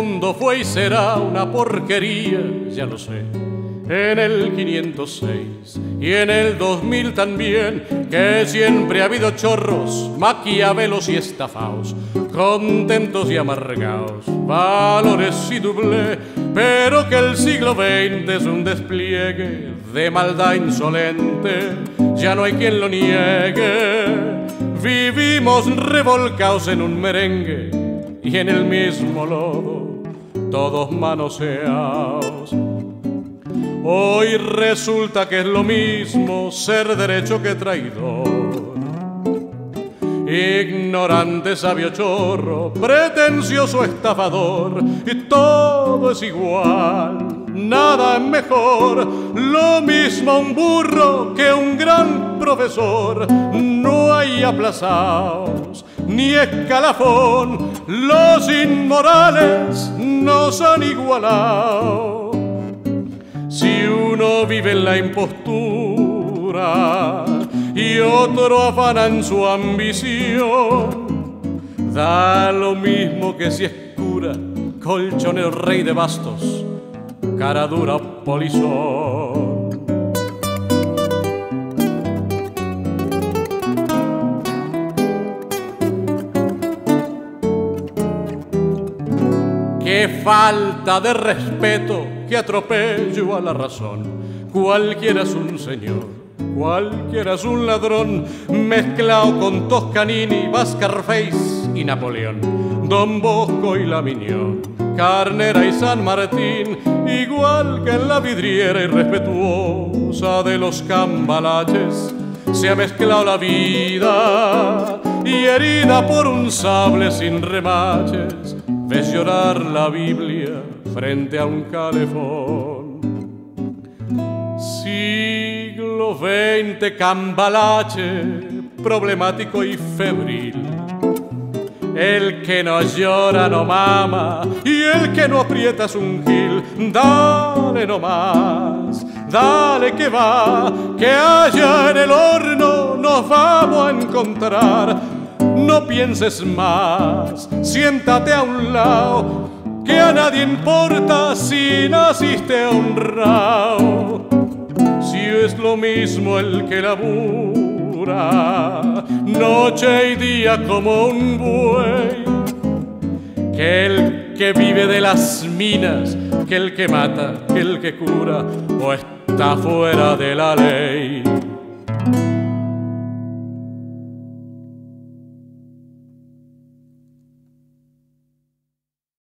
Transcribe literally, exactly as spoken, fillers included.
mundo fue y será una porquería, ya lo sé. En el quinientos seis y en el dos mil también, que siempre ha habido chorros, maquiavelos y estafaos, contentos y amargaos, valores y doblé, pero que el siglo veinte es un despliegue de maldad insolente, ya no hay quien lo niegue. Vivimos revolcaos en un merengue y en el mismo lodo, todos manoseaos. Hoy resulta que es lo mismo ser derecho que traidor, ignorante, sabio, chorro, pretencioso, estafador, y todo es igual, nada es mejor, lo mismo un burro que un gran profesor. No hay aplazaos ni escalafón, los inmorales nos han igualado. Si uno vive en la impostura y otro afana en su ambición, da lo mismo que si es cura, colchonero, rey de bastos, cara dura o polizón. Qué falta de respeto, qué atropello a la razón. Cualquiera es un señor, cualquiera es un ladrón, mezclado con Toscanini, Scarface y Napoleón, Don Bosco y la Miñón, Carnera y San Martín, igual que en la vidriera irrespetuosa de los cambalaches, se ha mezclado la vida y herida por un sable sin remaches, ves llorar la Biblia frente a un calefón. Siglo veinte, cambalache, problemático y febril. El que no llora no mama y el que no aprieta es un gil. Dale nomás, dale que va, que allá en el horno nos vamos a encontrar. No pienses más, siéntate a un lado, que a nadie importa si naciste honrado. Si es lo mismo el que labura noche y día como un buey, que el que vive de las minas, que el que mata, que el que cura o está fuera de la ley.